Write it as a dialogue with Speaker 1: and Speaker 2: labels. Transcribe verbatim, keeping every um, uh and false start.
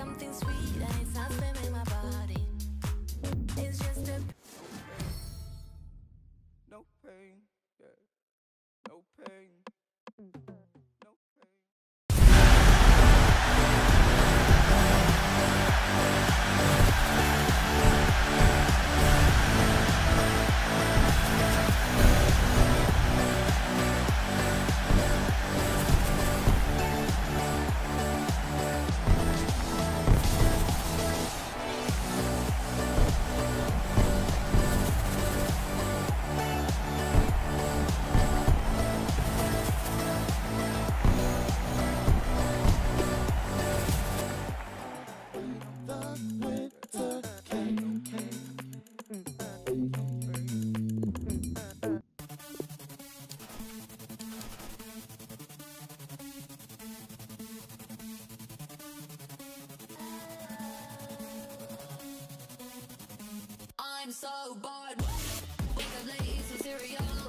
Speaker 1: something sweet and it's not spamming my body. It's just a
Speaker 2: no pain, yeah, no pain, no pain.
Speaker 1: I'm so bored. Wake up late, eat some cereal.